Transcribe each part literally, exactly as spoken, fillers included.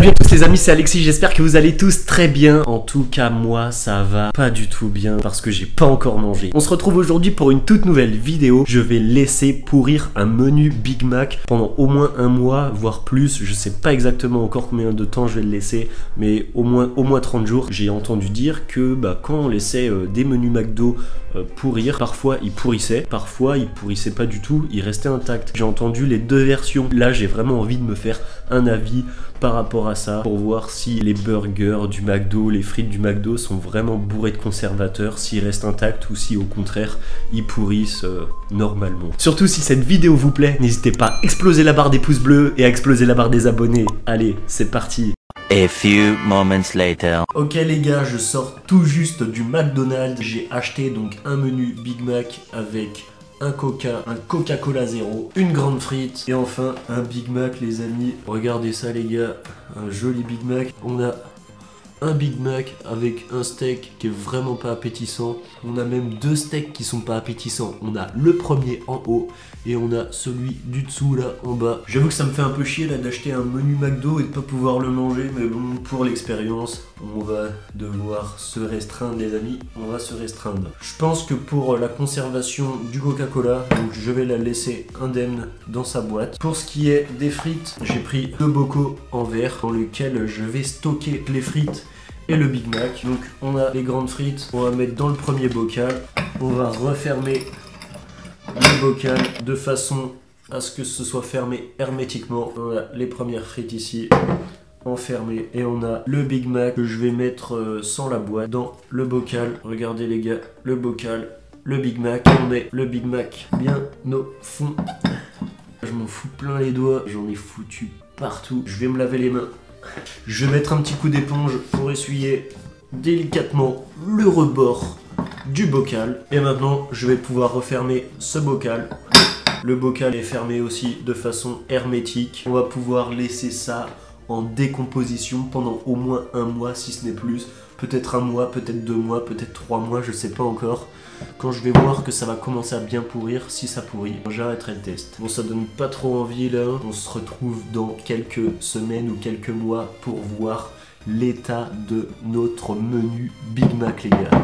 Salut à tous les amis, c'est Alexis, j'espère que vous allez tous très bien. En tout cas moi ça va pas du tout bien parce que j'ai pas encore mangé. On se retrouve aujourd'hui pour une toute nouvelle vidéo. Je vais laisser pourrir un menu Big Mac pendant au moins un mois, voire plus. Je sais pas exactement encore combien de temps je vais le laisser, mais au moins, au moins trente jours. J'ai entendu dire que bah, quand on laissait euh, des menus McDo euh, pourrir, parfois ils pourrissaient, parfois ils pourrissaient pas du tout, ils restaient intacts. J'ai entendu les deux versions. Là j'ai vraiment envie de me faire un avis par rapport à ça pour voir si les burgers du McDo, les frites du McDo sont vraiment bourrés de conservateurs, s'ils restent intacts ou si au contraire ils pourrissent euh, normalement. Surtout si cette vidéo vous plaît, n'hésitez pas à exploser la barre des pouces bleus et à exploser la barre des abonnés. Allez, c'est parti. A few moments later. Ok les gars, je sors tout juste du McDonald's. J'ai acheté donc un menu Big Mac avec un Coca, un Coca-Cola zéro, une grande frite et enfin un Big Mac les amis. Regardez ça les gars, un joli Big Mac. On a un Big Mac avec un steak qui est vraiment pas appétissant. On a même deux steaks qui sont pas appétissants. On a le premier en haut et on a celui du dessous là en bas. J'avoue que ça me fait un peu chier là d'acheter un menu McDo et de pas pouvoir le manger, mais bon, pour l'expérience on va devoir se restreindre les amis, on va se restreindre. Je pense que pour la conservation du Coca-Cola, donc je vais la laisser indemne dans sa boîte. Pour ce qui est des frites, j'ai pris deux bocaux en verre dans lesquels je vais stocker les frites et le Big Mac. Donc on a les grandes frites, on va mettre dans le premier bocal, on va refermer le bocal de façon à ce que ce soit fermé hermétiquement. On a les premières frites ici enfermées et on a le Big Mac que je vais mettre euh, sans la boîte dans le bocal. Regardez les gars, le bocal, le Big Mac, on met le Big Mac bien au fond. Je m'en fous plein les doigts, j'en ai foutu partout. Je vais me laver les mains. Je vais mettre un petit coup d'éponge pour essuyer délicatement le rebord du bocal. Et maintenant, je vais pouvoir refermer ce bocal. Le bocal est fermé aussi de façon hermétique. On va pouvoir laisser ça en décomposition pendant au moins un mois, si ce n'est plus. Peut-être un mois, peut-être deux mois, peut-être trois mois, je sais pas encore. Quand je vais voir que ça va commencer à bien pourrir, si ça pourrit, j'arrêterai le test. Bon, ça donne pas trop envie là. On se retrouve dans quelques semaines ou quelques mois pour voir l'état de notre menu Big Mac les gars.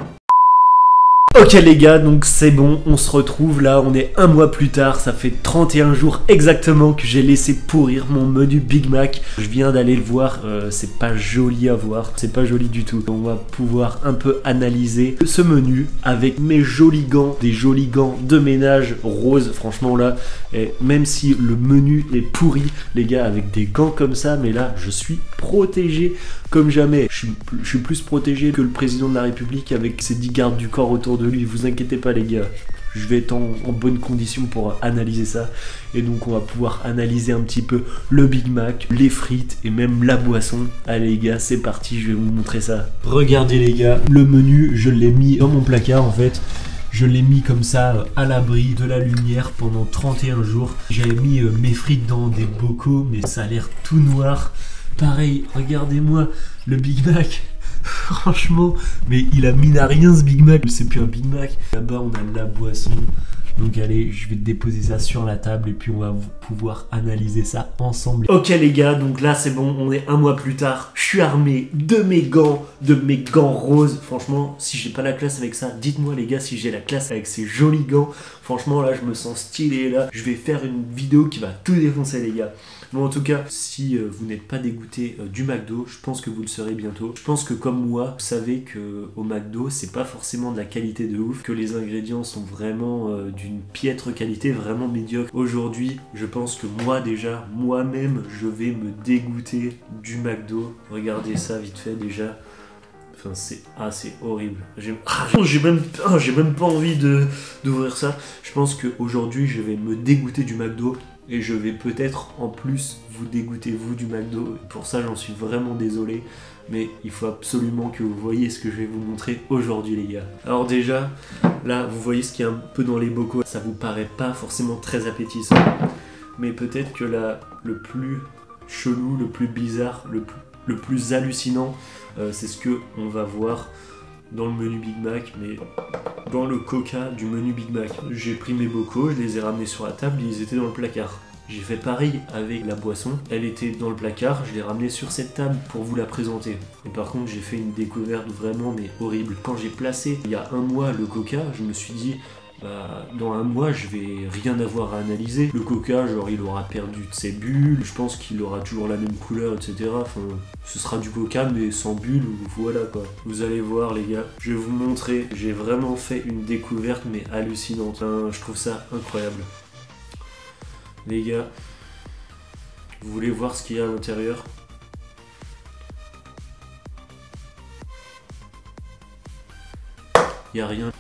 Ok les gars, donc c'est bon, on se retrouve là, on est un mois plus tard, ça fait trente et un jours exactement que j'ai laissé pourrir mon menu Big Mac. Je viens d'aller le voir, euh, c'est pas joli à voir, c'est pas joli du tout. On va pouvoir un peu analyser ce menu avec mes jolis gants, des jolis gants de ménage roses, franchement là, et même si le menu est pourri, les gars, avec des gants comme ça, mais là je suis protégé comme jamais. Je suis, je suis plus protégé que le président de la République avec ses dix gardes du corps autour de lui, vous inquiétez pas les gars, je vais être en, en bonne condition pour analyser ça. Et donc on va pouvoir analyser un petit peu le Big Mac, les frites et même la boisson. Allez les gars, c'est parti, je vais vous montrer ça. Regardez les gars, le menu, je l'ai mis dans mon placard en fait. Je l'ai mis comme ça à l'abri de la lumière pendant trente et un jours. J'avais mis euh, mes frites dans des bocaux, mais ça a l'air tout noir. Pareil, regardez-moi le Big Mac. Franchement, mais il a mis à rien ce Big Mac. C'est plus un Big Mac. Là-bas, on a la boisson. Donc allez, je vais déposer ça sur la table et puis on va pouvoir analyser ça ensemble. Ok les gars, donc là c'est bon, on est un mois plus tard. Je suis armé de mes gants, de mes gants roses. Franchement, si j'ai pas la classe avec ça, dites-moi les gars si j'ai la classe avec ces jolis gants. Franchement là, je me sens stylé là. Je vais faire une vidéo qui va tout défoncer les gars. Bon en tout cas, si euh, vous n'êtes pas dégoûté euh, du McDo, je pense que vous le serez bientôt. Je pense que comme moi, vous savez que au McDo, c'est pas forcément de la qualité de ouf, que les ingrédients sont vraiment euh, d'une piètre qualité, vraiment médiocre. Aujourd'hui, je pense que moi déjà, moi-même, je vais me dégoûter du McDo. Regardez ça vite fait déjà. Enfin, c'est ah, c'est horrible. J'ai ah, même, ah, j'ai même pas envie de d'ouvrir ça. Je pense qu'aujourd'hui, je vais me dégoûter du McDo. Et je vais peut-être en plus vous dégoûter vous du McDo. Pour ça j'en suis vraiment désolé. Mais il faut absolument que vous voyez ce que je vais vous montrer aujourd'hui les gars. Alors déjà, là vous voyez ce qu'il y a un peu dans les bocaux. Ça vous paraît pas forcément très appétissant. Mais peut-être que là, le plus chelou, le plus bizarre, le plus, le plus hallucinant, euh, c'est ce que on va voir dans le menu Big Mac, mais dans le Coca du menu Big Mac. J'ai pris mes bocaux, je les ai ramenés sur la table, ils étaient dans le placard. J'ai fait pareil avec la boisson. Elle était dans le placard, je l'ai ramenée sur cette table pour vous la présenter. Et par contre, j'ai fait une découverte vraiment mais horrible. Quand j'ai placé il y a un mois le coca, je me suis dit... Bah, dans un mois, je vais rien avoir à analyser. Le coca, genre, il aura perdu de ses bulles, je pense qu'il aura toujours la même couleur, et cetera. Enfin, ce sera du coca, mais sans bulles, ou voilà quoi. Vous allez voir, les gars, je vais vous montrer. J'ai vraiment fait une découverte, mais hallucinante. Enfin, je trouve ça incroyable. Les gars, vous voulez voir ce qu'il y a à l'intérieur ? Il n'y a rien.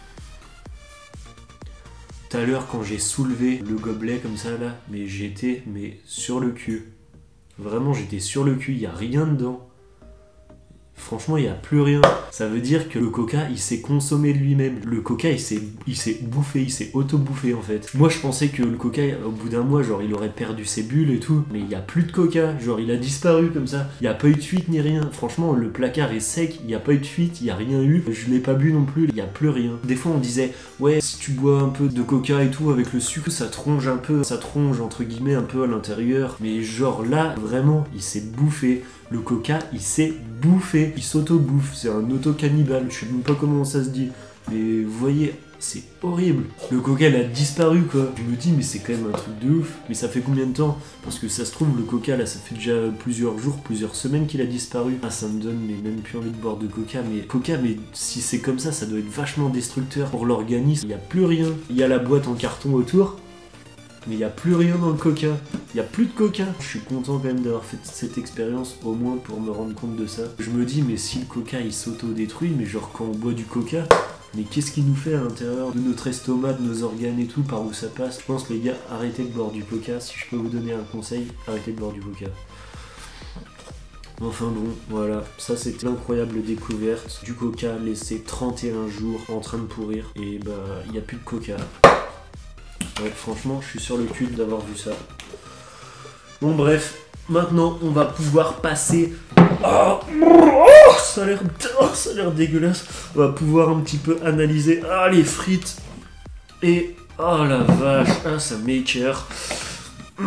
Tout à l'heure quand j'ai soulevé le gobelet comme ça là, mais j'étais mais sur le cul. Vraiment j'étais sur le cul, il n'y a rien dedans. Franchement, il n'y a plus rien. Ça veut dire que le coca, il s'est consommé de lui-même. Le coca, il s'est, il s'est bouffé, il s'est auto-bouffé en fait. Moi, je pensais que le coca, au bout d'un mois, genre, il aurait perdu ses bulles et tout. Mais il n'y a plus de coca. Genre, il a disparu comme ça. Il n'y a pas eu de fuite ni rien. Franchement, le placard est sec. Il n'y a pas eu de fuite. Il n'y a rien eu. Je l'ai pas bu non plus. Il n'y a plus rien. Des fois, on disait, ouais, si tu bois un peu de coca et tout avec le sucre, ça te ronge un peu. Ça te ronge, entre guillemets, un peu à l'intérieur. Mais genre là, vraiment, il s'est bouffé. Le coca, il s'est bouffé, il s'auto-bouffe, c'est un auto-cannibale, je sais même pas comment ça se dit, mais vous voyez, c'est horrible. Le coca, il a disparu quoi. Je me dis, mais c'est quand même un truc de ouf. Mais ça fait combien de temps? Parce que ça se trouve, le coca, là, ça fait déjà plusieurs jours, plusieurs semaines qu'il a disparu. Ah, ça me donne mais même plus envie de boire de coca. Mais coca, mais si c'est comme ça, ça doit être vachement destructeur pour l'organisme. Il n'y a plus rien. Il y a la boîte en carton autour. Mais il n'y a plus rien dans le coca, il n'y a plus de coca. Je suis content quand même d'avoir fait cette expérience, au moins pour me rendre compte de ça. Je me dis, mais si le coca il s'auto-détruit, mais genre quand on boit du coca, mais qu'est-ce qu'il nous fait à l'intérieur de notre estomac, de nos organes et tout, par où ça passe? Je pense les gars, arrêtez de boire du coca. Si je peux vous donner un conseil, arrêtez de boire du coca. Enfin bon, voilà, ça c'était l'incroyable découverte du coca laissé trente et un jours en train de pourrir. Et bah, il n'y a plus de coca. Ouais, franchement, je suis sur le cul d'avoir vu ça. Bon, bref, maintenant, on va pouvoir passer... Oh, oh, ça a l'air oh, ça a l'air dégueulasse. On va pouvoir un petit peu analyser ah, les frites. Et... Oh la vache, ah, ça m'écoeure. Oh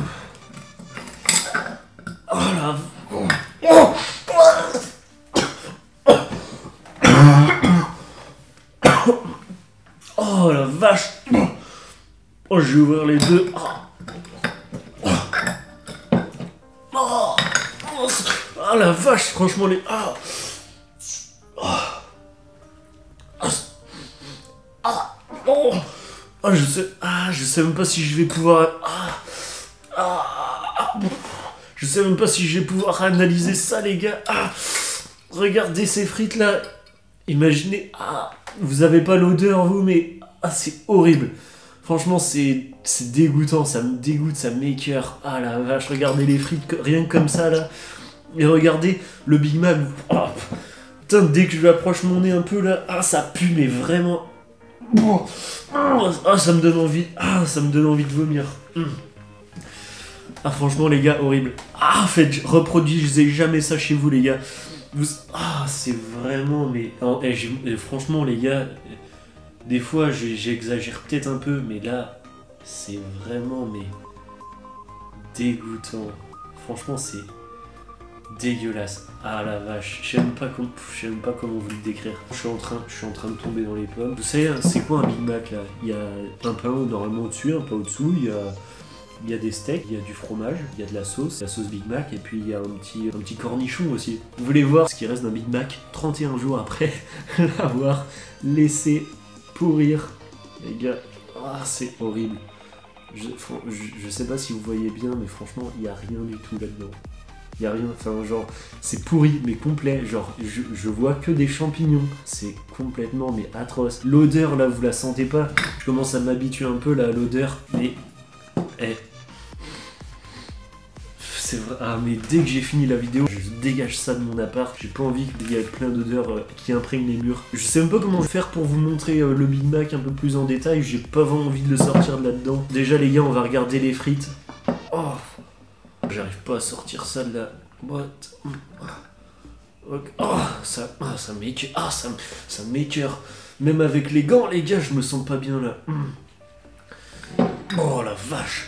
la... Oh, oh la vache. Oh, je vais ouvrir les deux. Oh, oh, oh, ah la vache, franchement les. Ah, oh, ah, oh, ah, je sais, ah, je sais même pas si je vais pouvoir. Ah, ah, je sais même pas si je vais pouvoir analyser ça, les gars. Ah, regardez ces frites là. Imaginez. Ah, vous avez pas l'odeur vous, mais ah, c'est horrible. Franchement, c'est dégoûtant, ça me dégoûte, ça m'écoeure. Ah la vache, regardez les frites, rien que comme ça, là. Et regardez le Big Mac. Oh, putain, dès que je lui approche mon nez un peu, là, ah, ça pue, mais vraiment... Ah, ça me donne envie, ah, ça me donne envie de vomir. Ah, franchement, les gars, horrible. Ah, en fait, reproduisez jamais ça chez vous, les gars. Vous... Ah, c'est vraiment, mais... Oh, et et franchement, les gars... Des fois, j'exagère peut-être un peu, mais là, c'est vraiment, mais, dégoûtant. Franchement, c'est dégueulasse. Ah la vache, je sais même pas, com je sais même pas comment vous le décrire. Je suis en train, je suis en train de tomber dans les pommes. Vous savez, c'est quoi un Big Mac, là? Il y a un pain normalement au-dessus, un pain au-dessous, il y a... Il y a des steaks, il y a du fromage, il y a de la sauce, la sauce Big Mac, et puis il y a un petit, un petit cornichon aussi. Vous voulez voir ce qui reste d'un Big Mac trente et un jours après l'avoir laissé pourrir, les gars. Ah, c'est horrible. Je, je, je sais pas si vous voyez bien, mais franchement, il n'y a rien du tout là-dedans. Il n'y a rien, enfin genre, c'est pourri, mais complet. Genre, je, je vois que des champignons. C'est complètement, mais atroce. L'odeur, là, vous la sentez pas? Je commence à m'habituer un peu, là, à l'odeur, mais... Eh... C'est vrai. Ah, mais dès que j'ai fini la vidéo, je dégage ça de mon appart. J'ai pas envie qu'il y ait plein d'odeurs euh, qui imprègnent les murs. Je sais même pas comment faire pour vous montrer euh, le Big Mac un peu plus en détail. J'ai pas vraiment envie de le sortir de là-dedans. Déjà, les gars, on va regarder les frites. Oh, j'arrive pas à sortir ça de la boîte. Okay. Oh, ça, ah, ça m'écoeure. Ah, ça, ça m'écoeure. Même avec les gants, les gars, je me sens pas bien là. Oh la vache.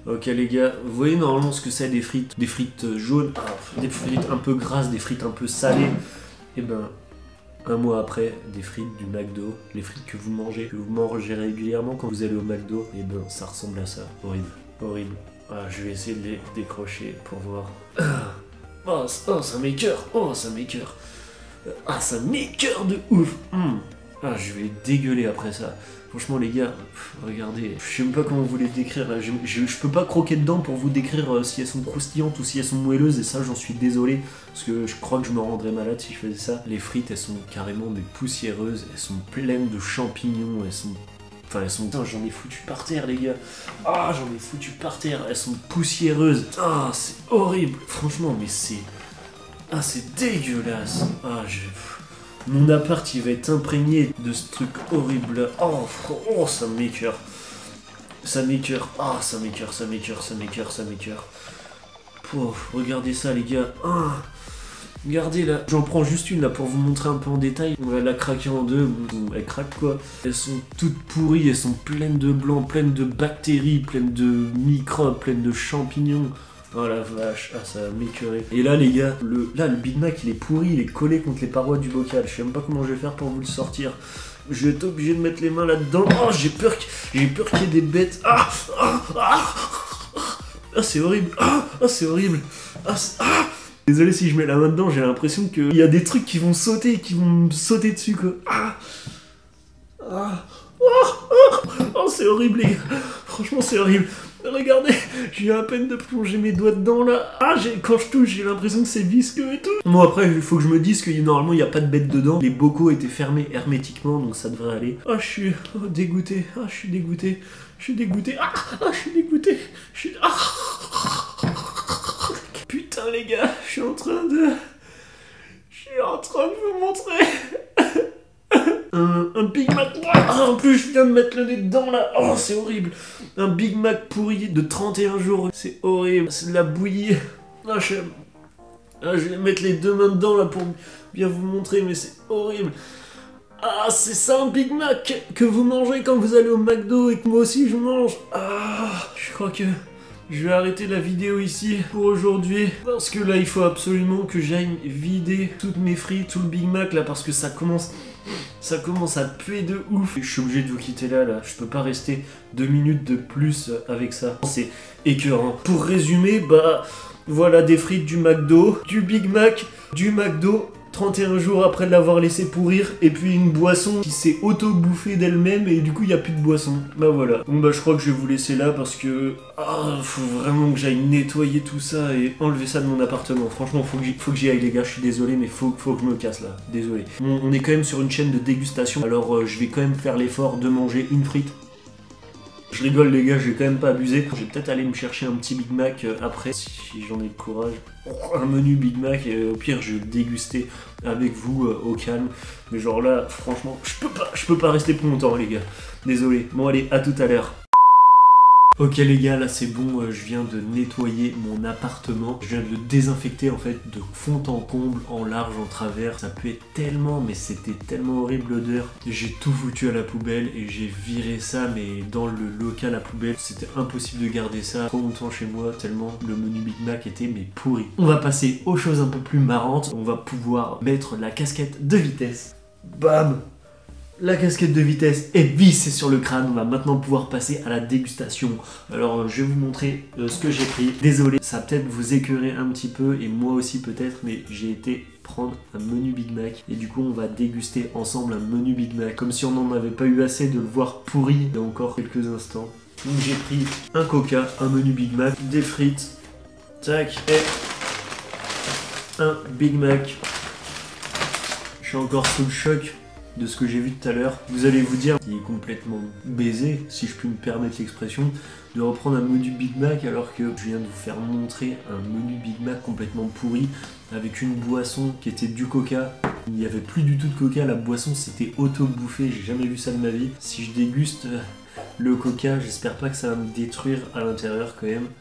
Ok les gars, vous voyez normalement ce que c'est des frites, des frites jaunes, des frites un peu grasses, des frites un peu salées. Et ben, un mois après, des frites du McDo, les frites que vous mangez, que vous mangez régulièrement quand vous allez au McDo, et ben ça ressemble à ça. Horrible, horrible. Ah, je vais essayer de les décrocher pour voir. Oh, oh ça m'écoeure, oh ça m'écoeure. Ah ça m'écoeure de ouf. Mmh. Ah je vais dégueuler après ça. Franchement les gars, pff, regardez, je sais même pas comment vous les décrire là. Je, je, je peux pas croquer dedans pour vous décrire euh, si elles sont croustillantes ou si elles sont moelleuses, et ça j'en suis désolé, parce que je crois que je me rendrais malade si je faisais ça. Les frites elles sont carrément des poussiéreuses, elles sont pleines de champignons, elles sont... Enfin elles sont... Putain j'en ai foutu par terre les gars. Ah j'en ai foutu par terre, elles sont poussiéreuses. Ah c'est horrible, franchement mais c'est... Ah c'est dégueulasse. Ah je... Mon appart il va être imprégné de ce truc horrible. Oh, oh ça m'écoeure. Ça m'écoeure. Ah ça m'écoeure, ça m'écoeure, ça m'écoeure, ça m'écoeure. Pouf, regardez ça les gars. Ah, regardez là. J'en prends juste une là pour vous montrer un peu en détail. On va la craquer en deux. Elle craque quoi. Elles sont toutes pourries, elles sont pleines de blanc, pleines de bactéries, pleines de microbes, pleines de champignons. Oh la vache, ah ça va m'écœurer. Et là les gars, le, là le Big Mac il est pourri, il est collé contre les parois du bocal. Je sais même pas comment je vais faire pour vous le sortir. Je vais être obligé de mettre les mains là-dedans. Oh j'ai peur, j'ai peur qu'il y ait des bêtes. Ah, ah, ah, ah c'est horrible. Ah, ah c'est horrible. Ah, ah. Désolé si je mets la main dedans, j'ai l'impression qu'il y a des trucs qui vont sauter, qui vont me sauter dessus quoi. Ah, ah, oh, oh, oh c'est horrible les gars. Franchement c'est horrible. Regardez, j'ai à peine de plonger mes doigts dedans là. Ah, quand je touche, j'ai l'impression que c'est visqueux et tout. Bon, après, il faut que je me dise que normalement, il n'y a pas de bête dedans. Les bocaux étaient fermés hermétiquement, donc ça devrait aller. Ah, je suis oh, dégoûté. Ah, je suis dégoûté. Je suis dégoûté. Ah, ah je suis dégoûté. Je suis... Ah. Putain, les gars, je suis en train de... Je suis en train de vous montrer... Un, un Big Mac. Ah, en plus, je viens de mettre le nez dedans là. Oh, c'est horrible. Un Big Mac pourri de trente et un jours. C'est horrible. C'est de la bouillie. Ah, je... ah, je vais mettre les deux mains dedans là pour bien vous montrer, mais c'est horrible. Ah, c'est ça un Big Mac que vous mangez quand vous allez au McDo et que moi aussi je mange. Ah, je crois que je vais arrêter la vidéo ici pour aujourd'hui. Parce que là, il faut absolument que j'aille vider toutes mes frites, tout le Big Mac là, parce que ça commence... Ça commence à puer de ouf. Je suis obligé de vous quitter là, là. Je peux pas rester deux minutes de plus avec ça. C'est écœurant. Pour résumer, bah voilà des frites du McDo, du Big Mac, du McDo, trente et un jours après l'avoir laissé pourrir, et puis une boisson qui s'est auto-bouffée d'elle-même, et du coup il n'y a plus de boisson. Bah voilà. Bon bah je crois que je vais vous laisser là parce que... Ah, faut vraiment que j'aille nettoyer tout ça et enlever ça de mon appartement. Franchement, faut que j'y, faut que j'y aille les gars, je suis désolé, mais faut, faut que je me casse là. Désolé. On, on est quand même sur une chaîne de dégustation, alors euh, je vais quand même faire l'effort de manger une frite. Je rigole les gars, je vais quand même pas abuser. Je vais peut-être aller me chercher un petit Big Mac euh, après, si j'en ai le courage. Un menu Big Mac, et euh, au pire je vais le déguster avec vous euh, au calme. Mais genre là, franchement, je peux pas, je peux pas rester plus longtemps les gars. Désolé. Bon allez, à tout à l'heure. Ok les gars, là c'est bon, euh, je viens de nettoyer mon appartement. Je viens de le désinfecter en fait de fond en comble, en large, en travers. Ça puait tellement, mais c'était tellement horrible l'odeur. J'ai tout foutu à la poubelle et j'ai viré ça, mais dans le local à poubelle. C'était impossible de garder ça trop longtemps chez moi, tellement le menu Big Mac était mais pourri. On va passer aux choses un peu plus marrantes. On va pouvoir mettre la casquette de vitesse. Bam! La casquette de vitesse est vissée sur le crâne. On va maintenant pouvoir passer à la dégustation. Alors euh, je vais vous montrer euh, ce que j'ai pris. Désolé, ça va peut-être vous écœurer un petit peu, et moi aussi peut-être, mais j'ai été prendre un menu Big Mac, et du coup on va déguster ensemble un menu Big Mac, comme si on n'en avait pas eu assez de le voir pourri il y a encore quelques instants. Donc j'ai pris un coca, un menu Big Mac, des frites, tac, et un Big Mac. Je suis encore sous le choc de ce que j'ai vu tout à l'heure. Vous allez vous dire, il est complètement baisé, si je puis me permettre l'expression, de reprendre un menu Big Mac alors que je viens de vous faire montrer un menu Big Mac complètement pourri avec une boisson qui était du coca. Il n'y avait plus du tout de coca, la boisson s'était auto-bouffée, j'ai jamais vu ça de ma vie. Si je déguste le coca, j'espère pas que ça va me détruire à l'intérieur quand même.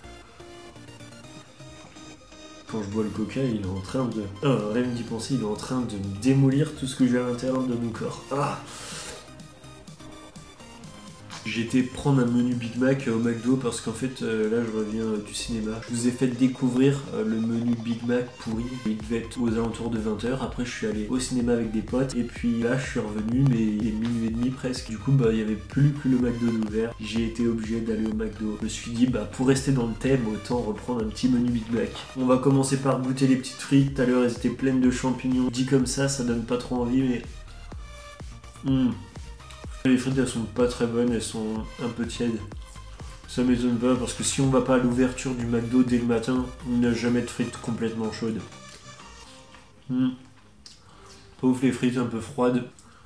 Quand je bois le coca, il est en train de... Oh, rien d'y penser, il est en train de me démolir tout ce que j'ai à l'intérieur de mon corps. Ah. J'ai été prendre un menu Big Mac au McDo parce qu'en fait euh, là je reviens euh, du cinéma. Je vous ai fait découvrir euh, le menu Big Mac pourri. Il devait être aux alentours de vingt heures. Après je suis allé au cinéma avec des potes et puis là je suis revenu mais il est minuit et demi presque. Du coup bah il n'y avait plus que le McDo d'ouvert. J'ai été obligé d'aller au McDo. Je me suis dit bah pour rester dans le thème autant reprendre un petit menu Big Mac. On va commencer par goûter les petites frites. Tout à l'heure elles étaient pleines de champignons. Dit comme ça ça donne pas trop envie mais... Mmh. Les frites elles sont pas très bonnes, elles sont un peu tièdes. Ça m'étonne pas parce que si on va pas à l'ouverture du McDo dès le matin, on n'a jamais de frites complètement chaudes. Mmh. Pas ouf les frites un peu froides.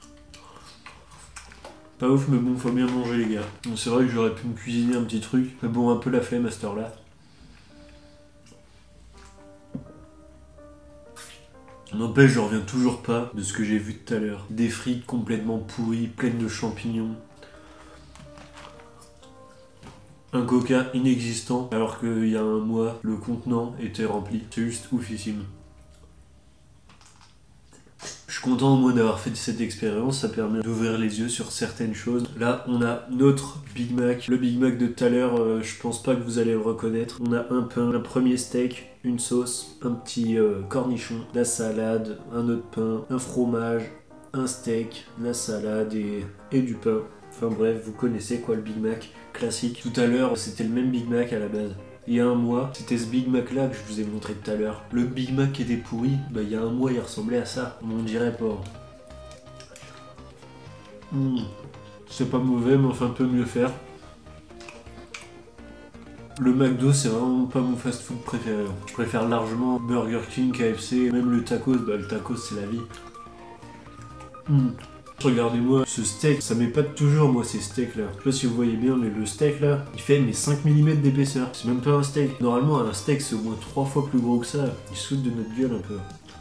Pas ouf mais bon faut bien manger les gars. C'est vrai que j'aurais pu me cuisiner un petit truc, mais bon un peu la flemme à cette heure là. N'empêche, je reviens toujours pas de ce que j'ai vu tout à l'heure. Des frites complètement pourries, pleines de champignons. Un coca inexistant, alors qu'il y a un mois, le contenant était rempli. C'est juste oufissime. Je suis content au moins d'avoir fait cette expérience, ça permet d'ouvrir les yeux sur certaines choses. Là, on a notre Big Mac. Le Big Mac de tout à l'heure, euh, je pense pas que vous allez le reconnaître. On a un pain, un premier steak, une sauce, un petit euh, cornichon, la salade, un autre pain, un fromage, un steak, la salade et, et du pain. Enfin bref, vous connaissez quoi le Big Mac classique. Tout à l'heure, c'était le même Big Mac à la base. Il y a un mois, c'était ce Big Mac là que je vous ai montré tout à l'heure. Le Big Mac qui était pourri, bah il y a un mois il ressemblait à ça. On dirait pas. Mmh. C'est pas mauvais mais enfin peut mieux faire. Le McDo c'est vraiment pas mon fast food préféré. Je préfère largement Burger King, K F C, même le tacos, bah le tacos c'est la vie. Mmh. Regardez-moi ce steak, ça m'épate toujours moi ces steaks là. Je sais pas si vous voyez bien mais le steak là, il fait mes cinq millimètres d'épaisseur. C'est même pas un steak. Normalement un steak c'est au moins trois fois plus gros que ça. Il se fout de notre gueule un peu.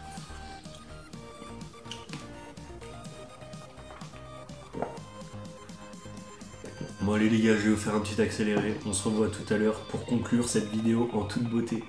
Bon allez les gars, je vais vous faire un petit accéléré. On se revoit tout à l'heure pour conclure cette vidéo en toute beauté.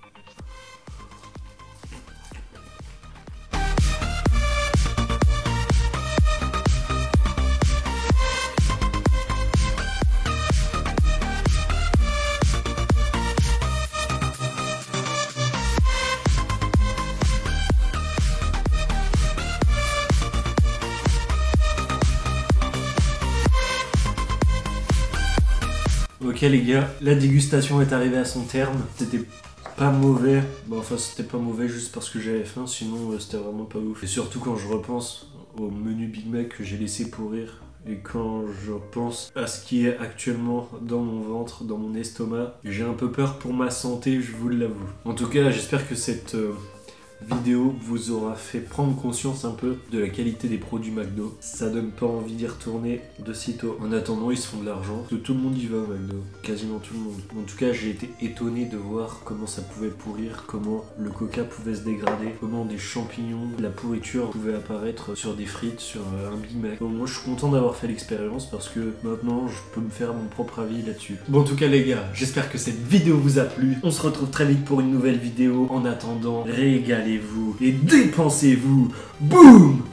Ok les gars, la dégustation est arrivée à son terme. C'était pas mauvais. Bon enfin c'était pas mauvais juste parce que j'avais faim, sinon euh, c'était vraiment pas ouf. Et surtout quand je repense au menu Big Mac que j'ai laissé pourrir. Et quand je pense à ce qui est actuellement dans mon ventre, dans mon estomac, j'ai un peu peur pour ma santé, je vous l'avoue. En tout cas, j'espère que cette euh, vidéo vous aura fait prendre conscience un peu de la qualité des produits McDo. Ça donne pas envie d'y retourner de sitôt. En attendant, ils se font de l'argent. Parce que tout le monde y va au McDo. Quasiment tout le monde. En tout cas, j'ai été étonné de voir comment ça pouvait pourrir, comment le coca pouvait se dégrader, comment des champignons, de la pourriture pouvait apparaître sur des frites, sur un Big Mac. Donc moi, je suis content d'avoir fait l'expérience parce que maintenant, je peux me faire mon propre avis là-dessus. Bon, en tout cas, les gars, j'espère que cette vidéo vous a plu. On se retrouve très vite pour une nouvelle vidéo. En attendant, régalez-vous et dépensez-vous. Boum!